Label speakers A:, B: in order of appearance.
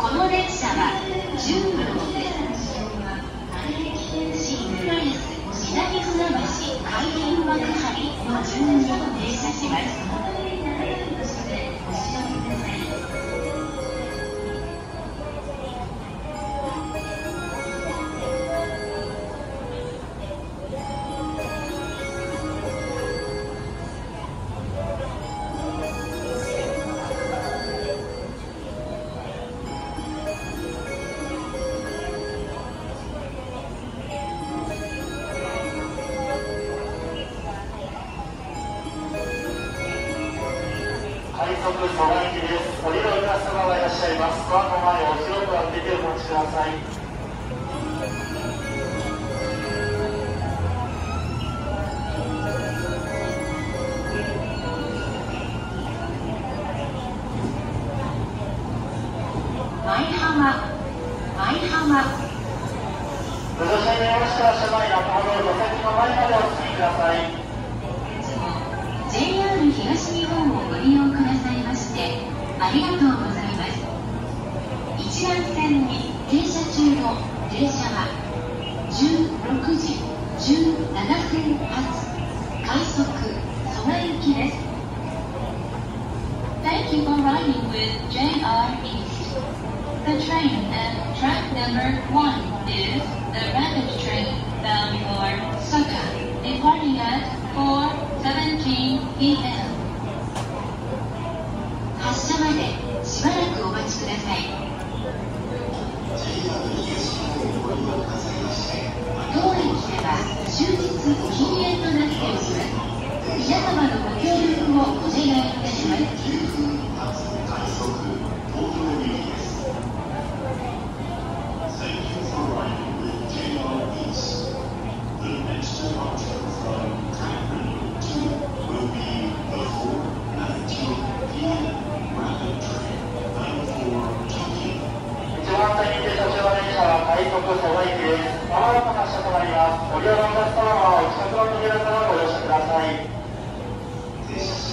A: この電車は10両です。新浦安、南船橋、海浜幕張の順に停車します。
B: 快速蘇我駅です。降りるお客様がいらっしゃいます。ドアの前を広く開けてお待ちください。
A: 舞浜。
B: ご乗車になりましたら車内中ほど座席の前までお進みください。
A: JR 東日本をご利用くださいましてありがとうございます。一覧線に停車中の電車は16時17分発快速蘇我行きです。 Thank you for riding with JR East. The train at track number 1 is the rapid train bound for Soka, departing at 4:17 p.m. 発車までしばらくお待ちください。当駅では終日禁煙となっております。皆様のご協力をお願いいたします。
B: 快速蘇我駅です。まもなく発車となります。ご利用のお客様はお近くの扉からご乗車ください。